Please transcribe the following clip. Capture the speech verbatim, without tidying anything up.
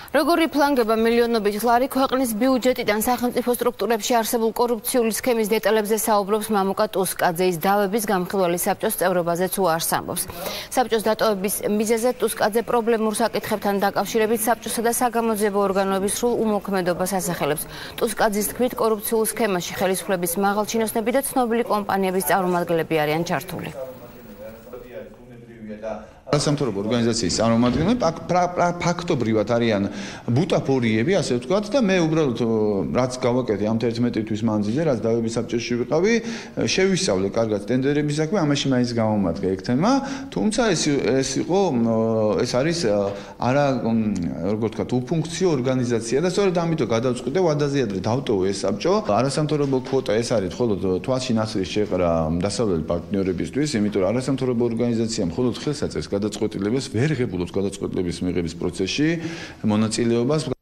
როგორი ფლანგება მილიონობით ლარი ქვეყნის ბიუჯეტიდან სახელმწიფო სტრუქტურებში არსებულ კორუფციული სქემის დეტალებზე საუბრობს მამუკა ტუსკაძე. ის დავების გამხდარი საბჭოს წევრობაზეც უარს ამბობს. საბჭოს დატოვების მიზეზად ტუსკაძე პრობლემურ საკითხებთან დაკავშირებით საბჭოსა და საგამოძიებო ორგანოების სრულ უმოქმედობას ასახელებს. ტუსკაძის თქმით, კორუფციულ სქემაში ხელისუფლების მაღალ ჩინოსნები და ცნობილი კომპანიების წარმომადგენლები არიან ჩართული. არასამთავრობო ორგანიზაციის წარმომადგენლები ფაქტობრივად არიან ბუტაფორიები, ასე ვთქვათ, და მე უბრალოდ რაც გავაკეთე ამ თერთმეტი თვის მანძილზე, რაც დავების საბჭოში ვიყავი, შევისწავლე კარგად ტენდერების საქმე, ამაში მაინც გამომადგა ეგ თემა, თუმცა ეს ეს იყო ეს არის არა როგორ ვთქვათ, უფუნქციო ორგანიზაცია და სწორედ ამიტომ გადავწყვიტე ვადაზე ადრე დავტოვო ეს საბჭო. არასამთავრობო კვოტა ეს არის მხოლოდ თვალში ნაცრის შეყრა დასავლელი პარტნიორებისთვის, იმიტომ რომ არასამთავრობო ორგანიზაცია მხოლოდ ხელს აწევს გადაწყვეტილებას ვერ ღებულობს გადაწყვეტილების მიღების პროცესში მონაწილეობას.